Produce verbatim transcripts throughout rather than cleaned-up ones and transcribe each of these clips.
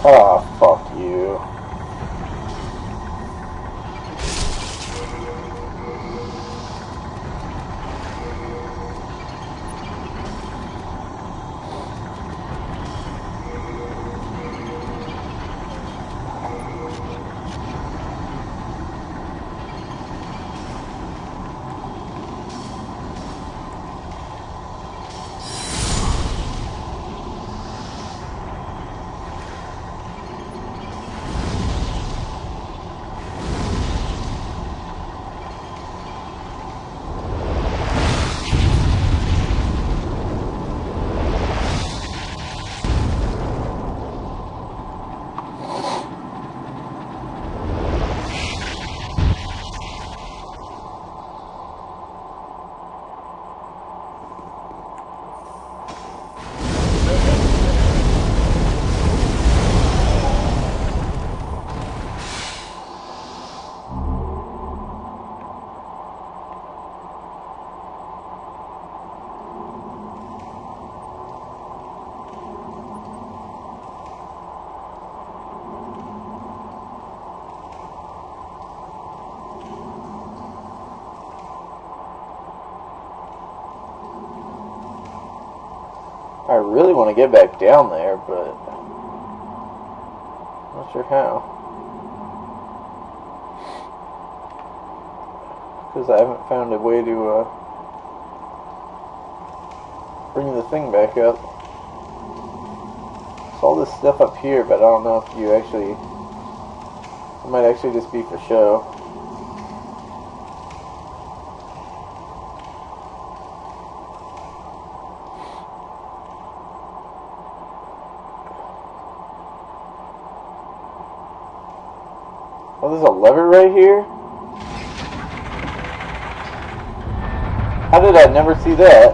Ah, fuck you. I really want to get back down there, but I'm not sure how. Because I haven't found a way to uh, bring the thing back up. There's all this stuff up here, but I don't know if you actually... It might actually just be for show. Oh, there's a lever right here? How did I never see that?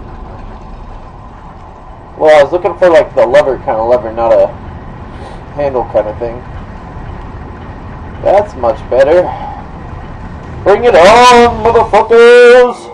Well, I was looking for like the lever kind of lever, not a handle kind of thing. That's much better. Bring it on, motherfuckers!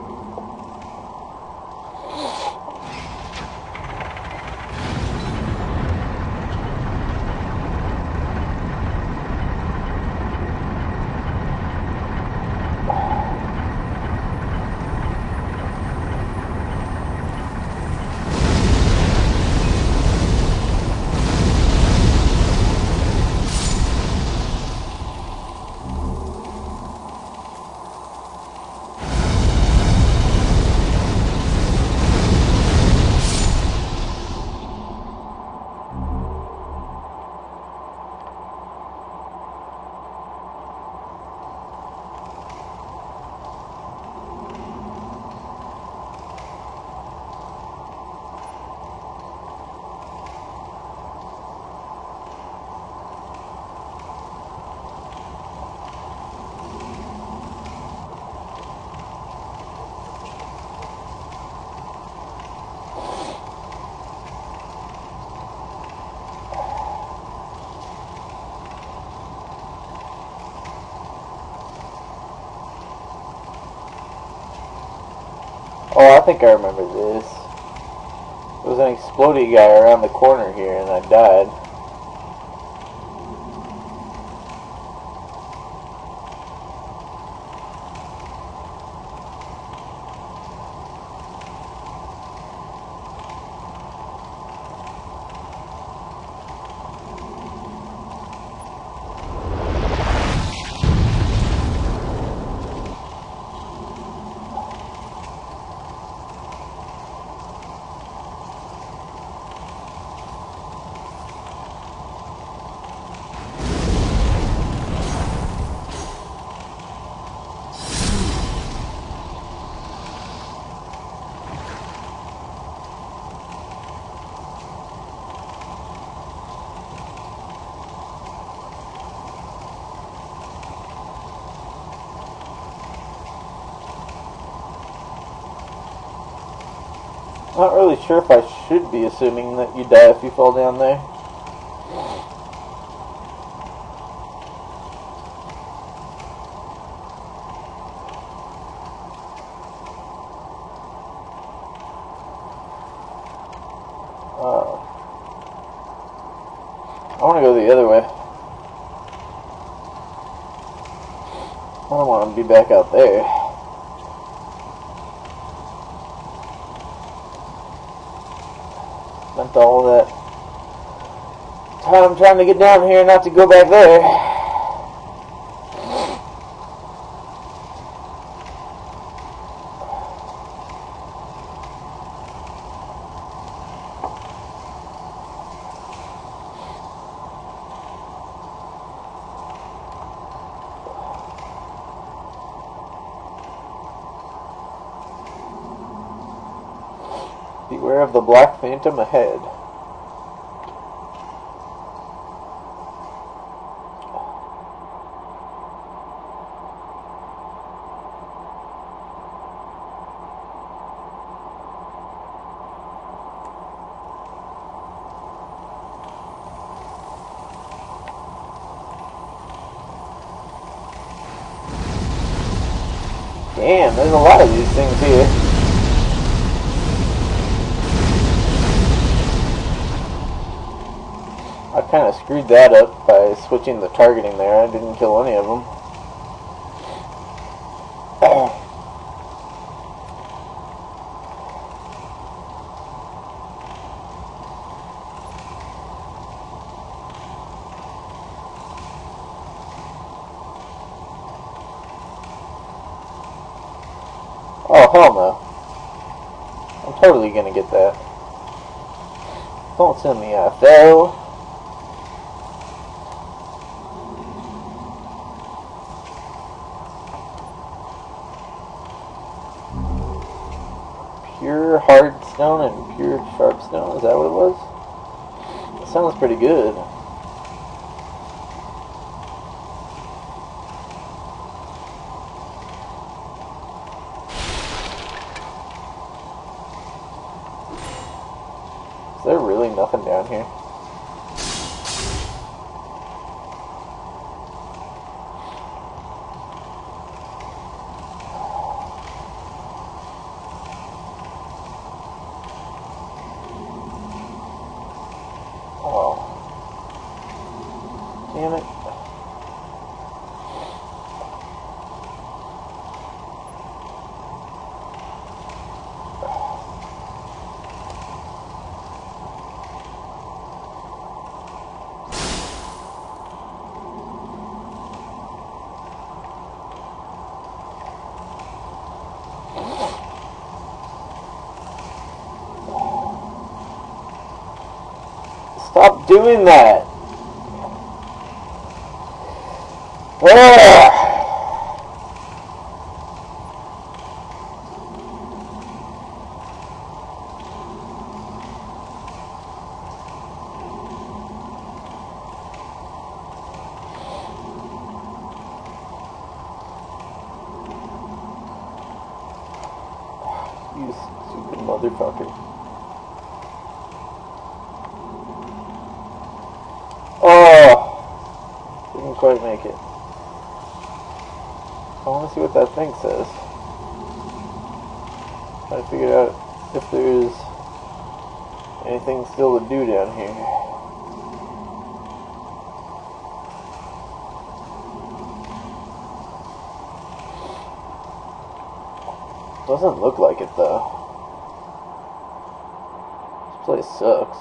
Oh, I think I remember this. There was an explodey guy around the corner here and I died. Not really sure if I should be assuming that you die if you fall down there. Uh, want to go the other way. I don't want to be back out there. Spent all that time trying to get down here not to go back there. Beware of the black phantom ahead. Damn, there's a lot of these things here. I kind of screwed that up by switching the targeting there. I didn't kill any of them. Oh, hell no. I'm totally gonna get that. Don't send me out though. Pure hard stone and pure sharp stone, is that what it was? That sounds pretty good. Is there really nothing down here? Oh. Damn it. Stop doing that! Ugh. You stupid motherfucker. Oh, didn't quite make it. I want to see what that thing says. Try to figure out if there's anything still to do down here. Doesn't look like it though. This place sucks.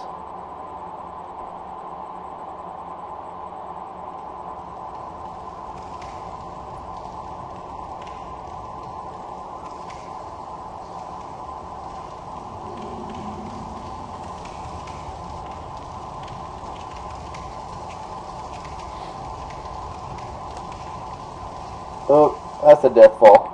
Oh, that's a death fall.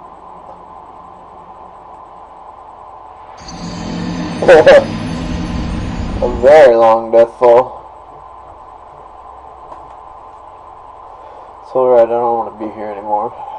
A very long death fall. So right, I don't want to be here anymore.